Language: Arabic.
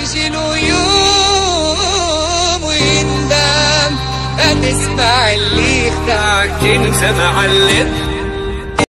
يجي له يوم ويندم، هتسمع اللي يخدعك انت معلم.